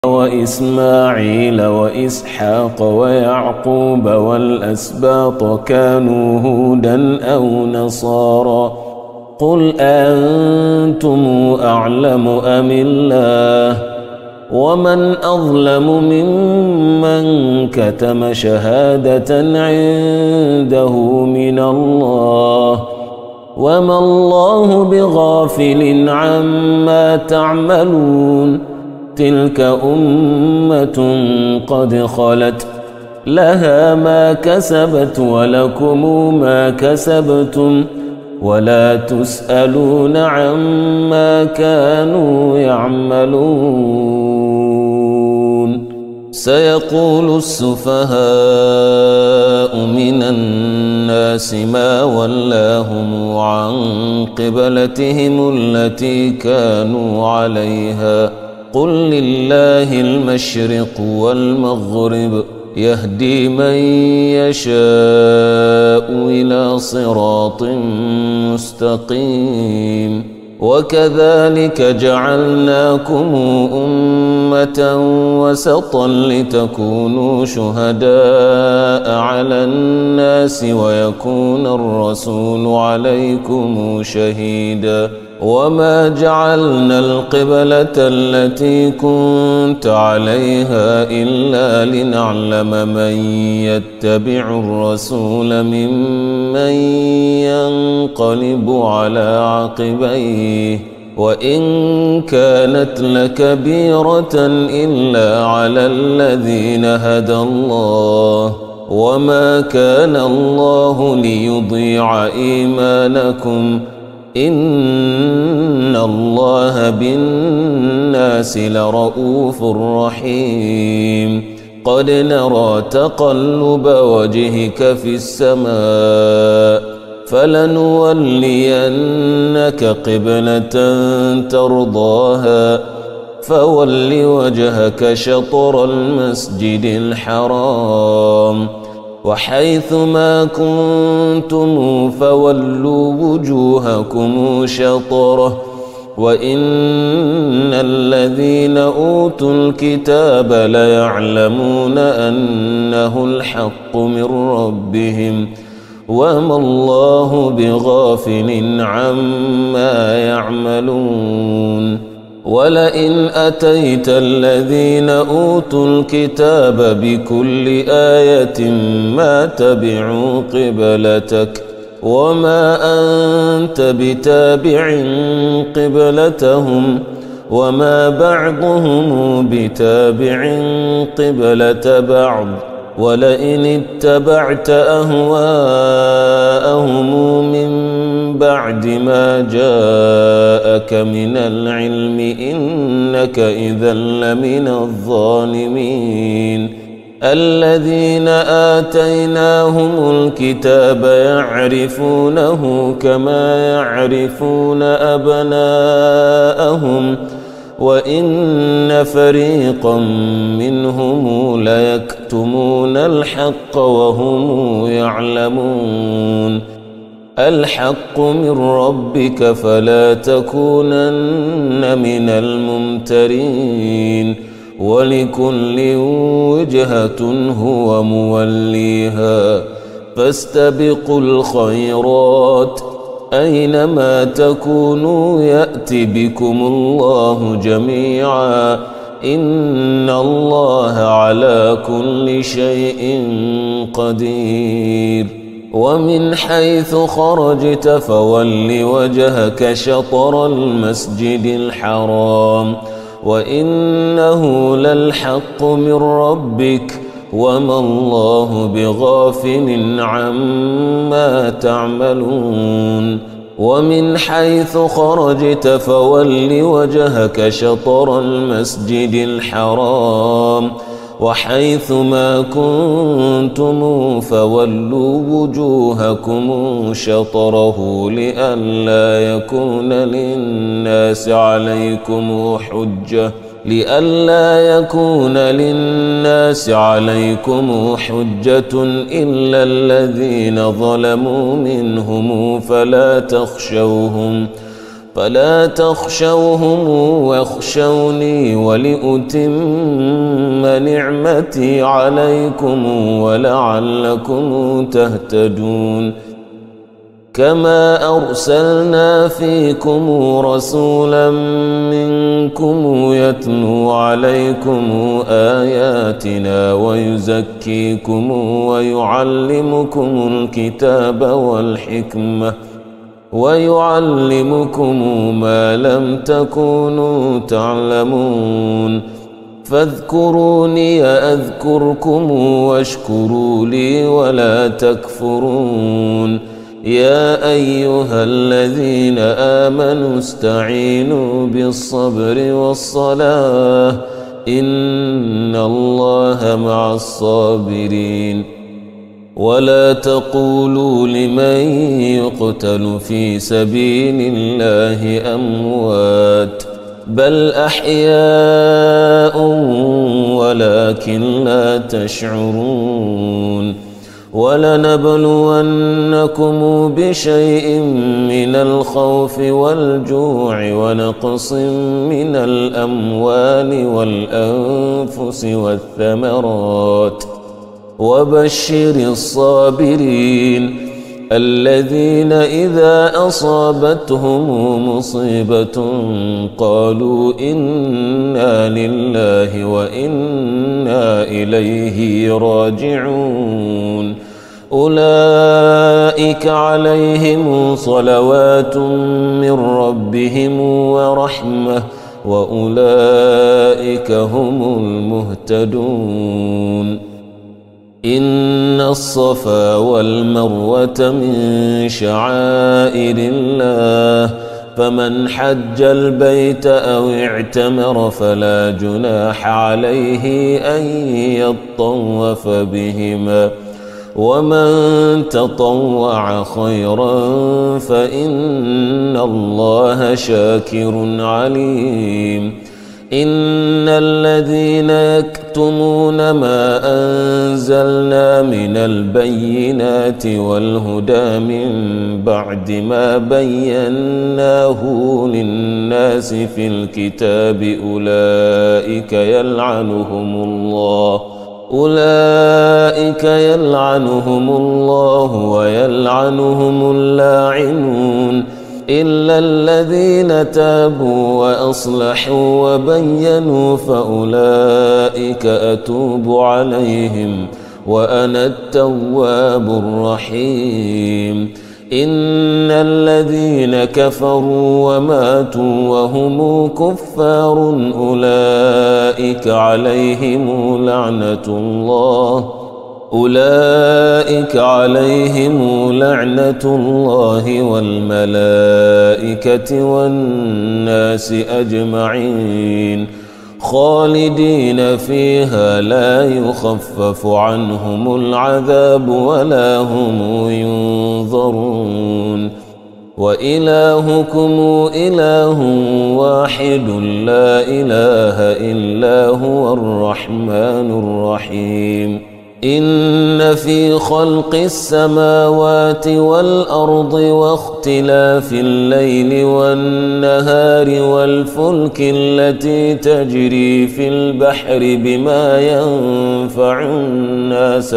وإسماعيل وإسحاق ويعقوب والأسباط كانوا هودا أو نصارى قل أنتم أعلم أم الله ومن أظلم ممن كتم شهادة عنده من الله وما الله بغافل عما تعملون تلك أمة قد خلت لها ما كسبت ولكم ما كسبتم ولا تسألون عما كانوا يعملون سيقول السفهاء من الناس ما ولاهم عن قبلتهم التي كانوا عليها قل لله المشرق والمغرب يهدي من يشاء إلى صراط مستقيم وكذلك جعلناكم أمة وسطا لتكونوا شهداء على الناس ويكون الرسول عليكم شهيدا وما جعلنا القبلة التي كنت عليها إلا لنعلم من يتبع الرسول ممن ينقلب على عقبيه وإن كانت لكبيرة إلا على الذين هدى الله وما كان الله ليضيع إيمانكم إن الله بالناس لرؤوف رحيم قد نرى تقلب وجهك في السماء فلنولينك قبلة ترضاها فول وجهك شطر المسجد الحرام وحيث ما كنتم فولوا وجوهكم شطره وإن الذين أوتوا الكتاب ليعلمون أنه الحق من ربهم وما الله بغافل عما يعملون ولئن أتيت الذين أوتوا الكتاب بكل آية ما تبعوا قبلتك وما أنت بتابع قبلتهم وما بعضهم بتابع قبلة بعض ولئن اتبعت أهواءهم من بعد ما جاءك من العلم إنك إذا لمن الظالمين الذين آتيناهم الكتاب يعرفونه كما يعرفون أبناءهم وإن فريقا منهم ليكتمون الحق وهم يعلمون الحق من ربك فلا تكونن من الممترين ولكل وجهة هو موليها فاستبقوا الخيرات أينما تكونوا يأت بكم الله جميعا إن الله على كل شيء قدير ومن حيث خرجت فول وجهك شطر المسجد الحرام وإنه للحق من ربك وما الله بغافل عما تعملون ومن حيث خرجت فول وجهك شطر المسجد الحرام وحيث ما كنتم فولوا وجوهكم شطره لئلا يكون للناس عليكم حجة إلا الذين ظلموا منهم فلا تخشوهم واخشوني ولأتم نعمتي عليكم ولعلكم تهتدون. كما أرسلنا فيكم رسولا منكم يتلو عليكم آياتنا ويزكيكم ويعلمكم الكتاب والحكمة ويعلمكم ما لم تكونوا تعلمون. فاذكروني أذكركم واشكروا لي ولا تكفرون. يا أيها الذين آمنوا استعينوا بالصبر والصلاة إن الله مع الصابرين. ولا تقولوا لمن يقتل في سبيل الله أموات بل أحياء ولكن لا تشعرون. ولنبلونكم بشيء من الخوف والجوع ونقص من الأموال والأنفس والثمرات وبشر الصابرين الذين إذا أصابتهم مصيبة قالوا إنا لله وإنا إليه راجعون. أولئك عليهم صلوات من ربهم ورحمة وأولئك هم المهتدون. إن الصفا والمروة من شعائر الله فمن حج البيت أو اعتمر فلا جناح عليه أن يطوف بهما ومن تطوع خيرا فإن الله شاكر عليم. إن الذين يكتمون ما أنزلنا من البينات والهدى من بعد ما بيناه للناس في الكتاب أولئك يلعنهم الله ويلعنهم اللاعنون إلا الذين تابوا وأصلحوا وبينوا فأولئك أتوب عليهم وأنا التواب الرحيم. إن الذين كفروا وماتوا وهم كفار أولئك عليهم لعنة الله والملائكة والناس أجمعين خالدين فيها لا يخفف عنهم العذاب ولا هم ينظرون. وإلهكم إله واحد لا إله إلا هو الرحمن الرحيم. إن في خلق السماوات والأرض واختلاف الليل والنهار والفلك التي تجري في البحر بما ينفع الناس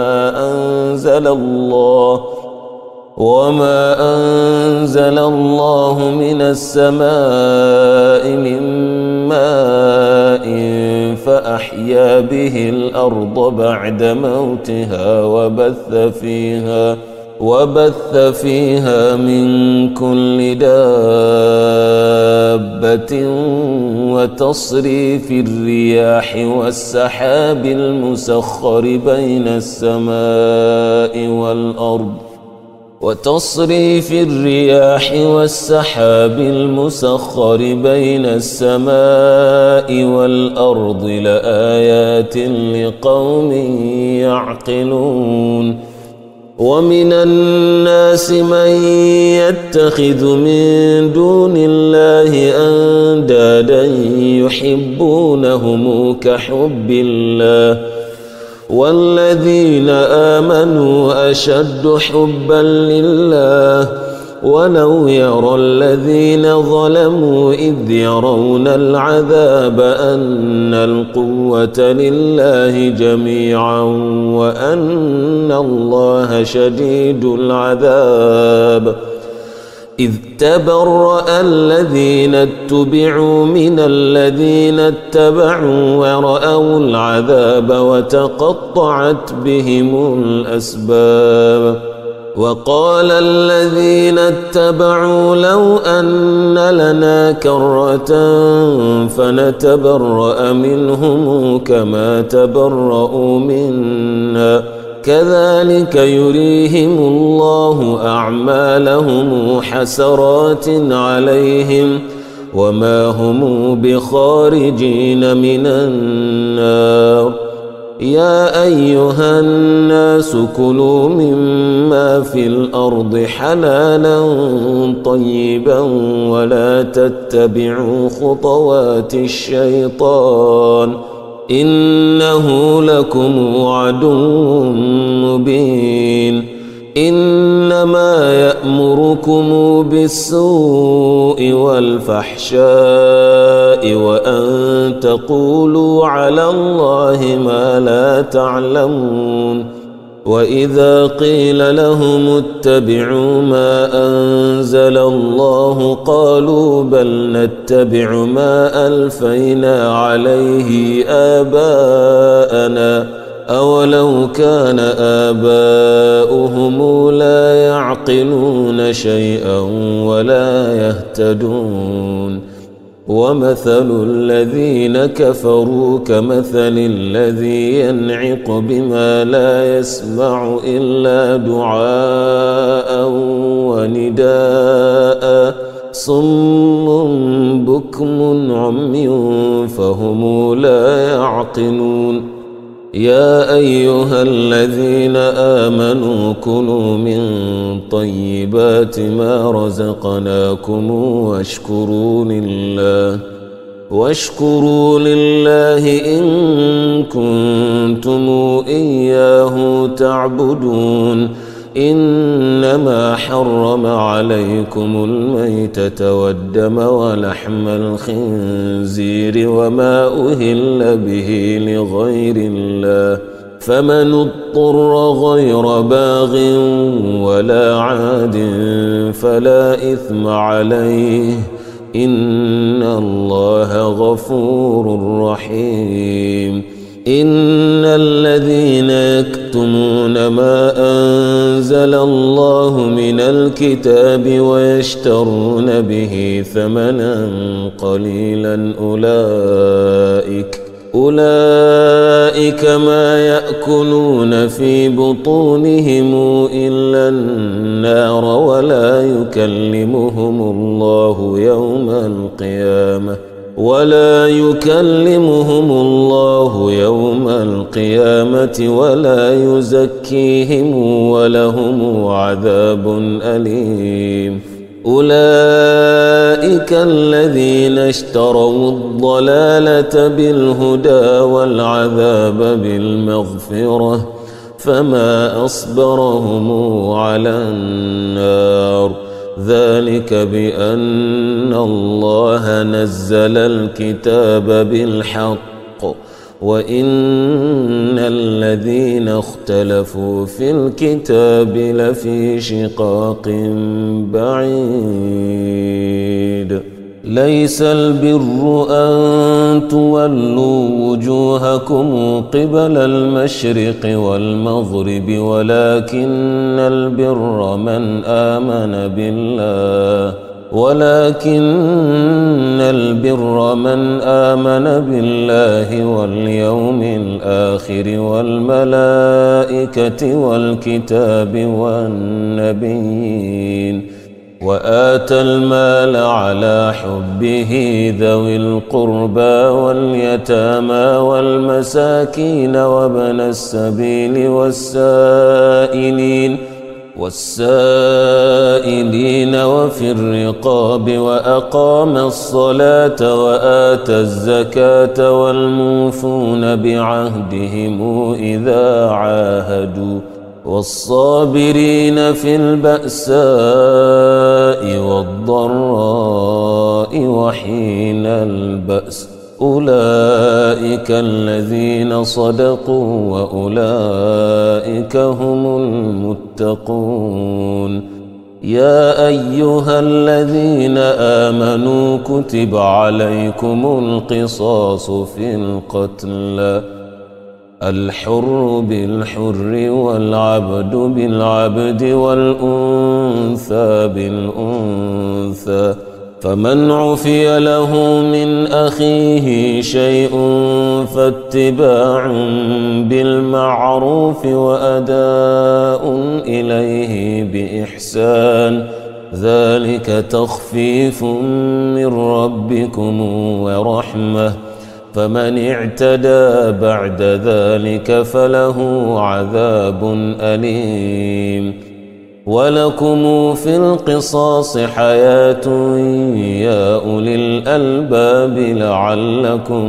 وما أنزل الله من السماء من ماء فأحيا به الأرض بعد موتها وبث فيها من كل دابة وتصريف الرياح والسحاب المسخر بين السماء والأرض لآيات لقوم يعقلون. ومن الناس من يتخذ من دون الله أندادا يحبونهم كحب الله والذين آمنوا أشد حبا لله ولو يرى الذين ظلموا إذ يرون العذاب أن القوة لله جميعا وأن الله شديد العذاب إذ تبرأ الذين اتبعوا من الذين اتبعوا ورأوا العذاب وتقطعت بهم الأسباب وقال الذين اتبعوا لو أن لنا كرة فنتبرأ منهم كما تبرأوا منا كذلك يريهم الله أعمالهم حسرات عليهم وما هم بخارجين من النار يا أيها الناس كلوا مما في الأرض حلالا طيبا ولا تتبعوا خطوات الشيطان إنه لكم عدو مبين إنما يأمركم بالسوء والفحشاء وأن تقولوا على الله ما لا تعلمون وإذا قيل لهم اتبعوا ما أنزل الله قالوا بل نتبع ما ألفينا عليه آباءنا أولو كان آباؤهم لا يعقلون شيئا ولا يهتدون ومثل الذين كفروا كمثل الذي ينعق بما لا يسمع إلا دعاء ونداء صم بكم عمي فهم لا يعقلون يا أيها الذين آمنوا كلوا من طيبات ما رزقناكم واشكروا لله إن كنتم إياه تعبدون إنما حرم عليكم الميتة والدم ولحم الخنزير وما أهل به لغير الله فمن اضطر غير باغ ولا عاد فلا إثم عليه إن الله غفور رحيم إن الذين يكتمون ما أنزل الله من الكتاب ويشترون به ثمنا قليلا أولئك ما يأكلون في بطونهم إلا النار ولا يكلمهم الله يوم القيامة ولا يزكيهم ولهم عذاب أليم أولئك الذين اشتروا الضلالة بالهدى والعذاب بالمغفرة فما أصبرهم على النار ذلك بأن الله نزل الكتاب بالحق وإن الذين اختلفوا في الكتاب لفي شقاق بعيد ليس البر أن تولوا وجوهكم قبل المشرق والمغرب ولكن البر من آمن بالله واليوم الآخر والملائكة والكتاب والنبيين وآتى المال على حبه ذوي القربى واليتامى والمساكين وابن السبيل والسائلين وفي الرقاب وأقام الصلاة وآتى الزكاة والموفون بعهدهم إذا عاهدوا والصابرين في البأساء والضراء وحين البأس أولئك الذين صدقوا وأولئك هم المتقون. يا أيها الذين آمنوا كتب عليكم القصاص في القتلى، الحر بالحر والعبد بالعبد والأنثى بالأنثى، فمن عفي له من أخيه شيء فاتباع بالمعروف وأداء إليه بإحسان، ذلك تخفيف من ربكم ورحمة، فمن اعتدى بعد ذلك فله عذاب أليم. ولكم في القصاص حياة يا أولي الألباب لعلكم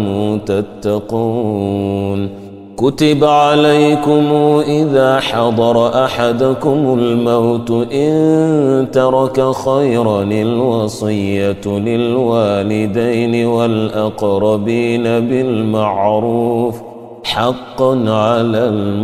تتقون. كتب عليكم إذا حضر أحدكم الموت إن ترك خيرا الوصية للوالدين والأقربين بالمعروف حقا على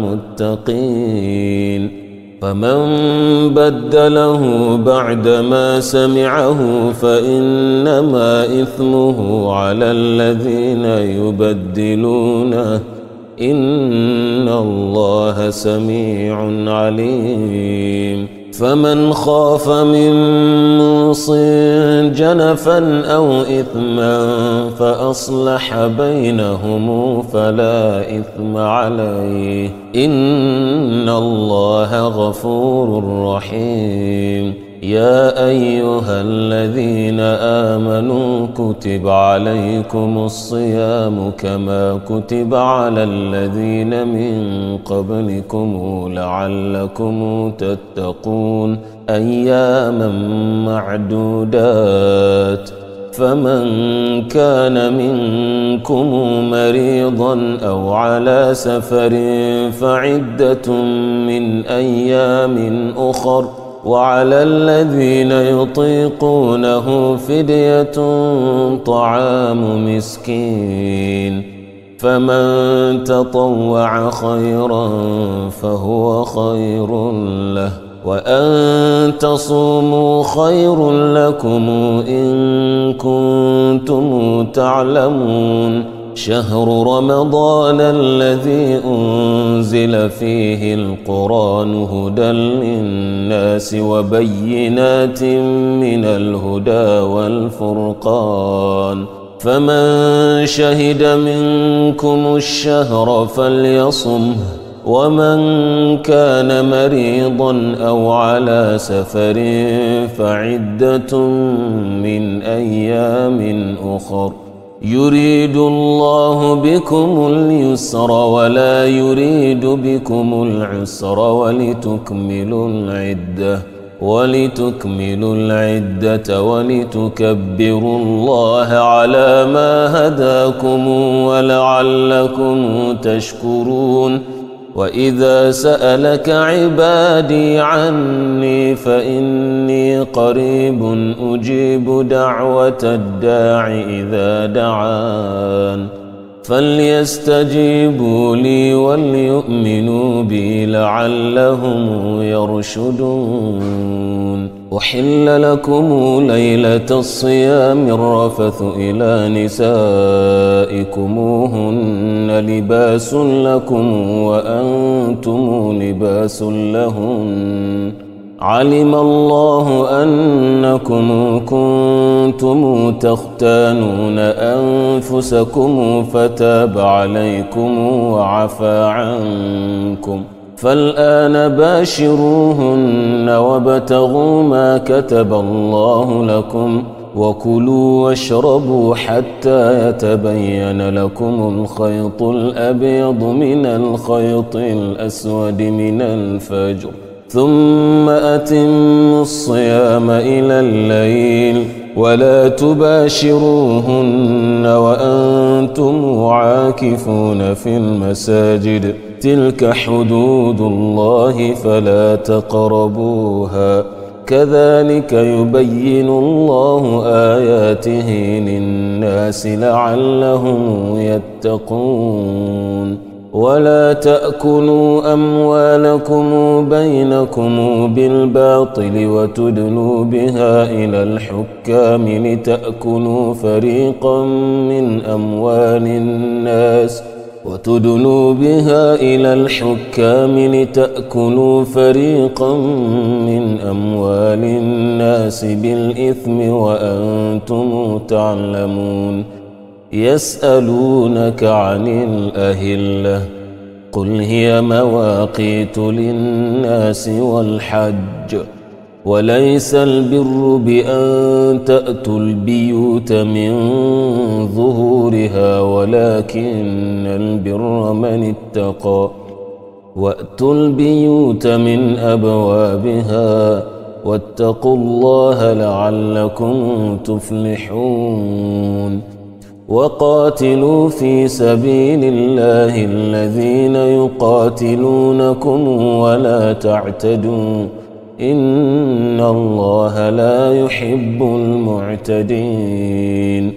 المتقين. فمن بدله بعدما سمعه فإنما إثمه على الذين يبدلونه، إن الله سميع عليم. فمن خاف من موص جنفا أو إثما فأصلح بينهم فلا إثم عليه، إن الله غفور رحيم. يا أيها الذين آمنوا كتب عليكم الصيام كما كتب على الذين من قبلكم لعلكم تتقون، أياما معدودات. فمن كان منكم مريضا أو على سفر فعدة من أيام أخر، وعلى الذين يطيقونه فدية طعام مسكين، فمن تطوع خيرا فهو خير له، وأن تصوموا خير لكم إن كنتم تعلمون. شهر رمضان الذي أنزل فيه القرآن هدى للناس وبينات من الهدى والفرقان، فمن شهد منكم الشهر فليصمه، ومن كان مريضا أو على سفر فعدة من أيام أخر، يريد الله بكم اليسر ولا يريد بكم العسر ولتكملوا العدة ولتكبروا الله على ما هداكم ولعلكم تشكرون. وإذا سألك عبادي عني فإني قريب أجيب دعوة الداع إذا دعان، فليستجيبوا لي وليؤمنوا بي لعلهم يرشدون. أحل لكم ليلة الصيام الرفث إلى نسائكم هن لباس لكم وأنتم لباس لهن، علم الله أنكم كنتم تختانون أنفسكم فتاب عليكم وعفى عنكم، فالآن باشروهن وابتغوا ما كتب الله لكم، وكلوا واشربوا حتى يتبين لكم الخيط الأبيض من الخيط الأسود من الفجر، ثم أتموا الصيام إلى الليل، ولا تباشروهن وأنتم عاكفون في المساجد، تلك حدود الله فلا تقربوها كذلك يبين الله آياته للناس لعلهم يتقون ولا تأكلوا أموالكم بينكم بالباطل وتدلوا بها إلى الحكام لتأكلوا فريقا من أموال الناس بالإثم وأنتم تعلمون يسألونك عن الأهلة قل هي مواقيت للناس والحج وليس البر بأن تأتوا البيوت من ظهورها ولكن البر من اتقى وأتوا البيوت من أبوابها واتقوا الله لعلكم تفلحون وقاتلوا في سبيل الله الذين يقاتلونكم ولا تعتدوا إن الله لا يحب المعتدين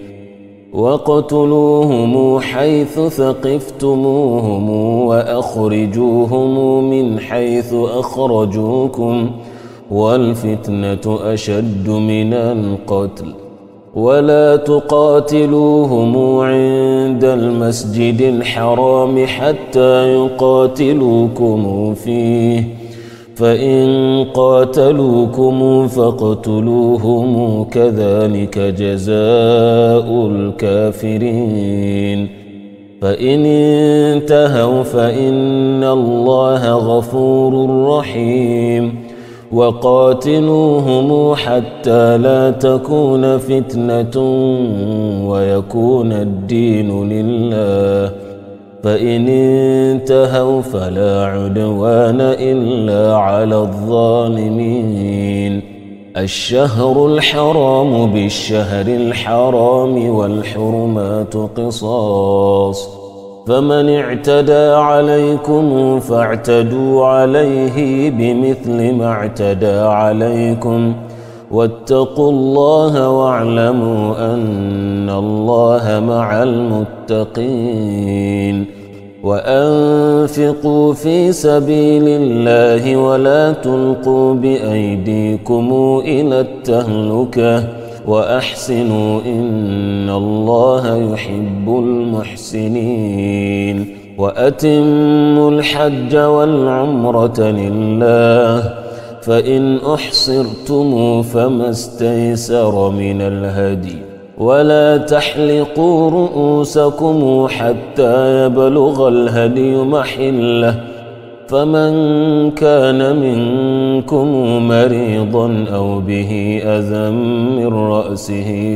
وقتلوهم حيث ثقفتموهم وأخرجوهم من حيث أخرجوكم والفتنة أشد من القتل ولا تقاتلوهم عند المسجد الحرام حتى يقاتلوكم فيه فإن قاتلوكم فاقتلوهم كذلك جزاء الكافرين فإن انتهوا فإن الله غفور رحيم وقاتلوهم حتى لا تكون فتنة ويكون الدين لله فإن انتهوا فلا عدوان إلا على الظالمين الشهر الحرام بالشهر الحرام والحرمات قصاص فمن اعتدى عليكم فاعتدوا عليه بمثل ما اعتدى عليكم واتقوا الله واعلموا أن الله مع المتقين وأنفقوا في سبيل الله ولا تلقوا بأيديكم إلى التهلكة وأحسنوا إن الله يحب المحسنين وأتموا الحج والعمرة لله فإن أحصرتم فما استيسر من الهدي ولا تحلقوا رؤوسكم حتى يبلغ الهدي محله فمن كان منكم مريضا أو به أذى من رأسه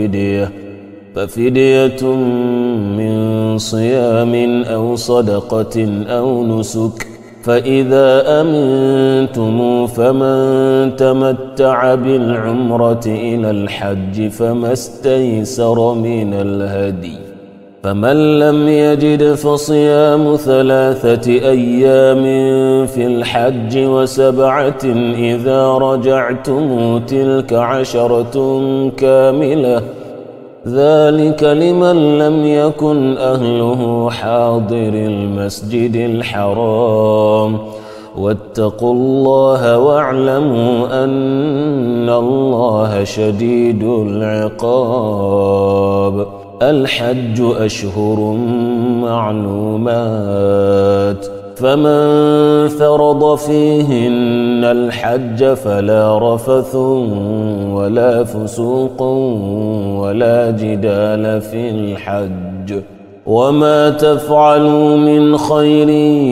ففدية من صيام أو صدقة أو نسك فإذا أمنتم فمن تمتع بالعمرة إلى الحج فما استيسر من الهدي فمن لم يجد فصيام 3 أيام في الحج و7 إذا رجعتم تلك 10 كاملة ذلك لمن لم يكن أهله حاضر المسجد الحرام واتقوا الله واعلموا أن الله شديد العقاب الحج أشهر معلومات فمن فرض فيهن الحج فلا رفث ولا فسوق ولا جدال في الحج وما تفعلوا من خير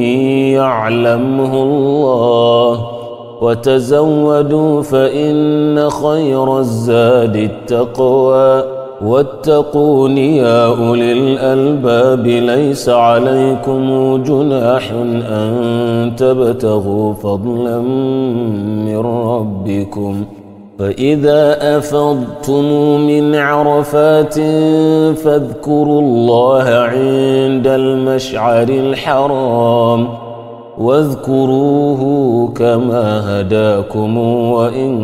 يعلمه الله وتزودوا فإن خير الزاد التقوى واتقون يا أولي الألباب ليس عليكم جناح أن تبتغوا فضلا من ربكم فإذا أفضتم من عرفات فاذكروا الله عند المشعر الحرام واذكروه كما هداكم وإن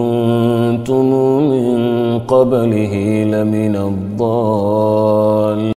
كنتم من قبله لمن الضالين.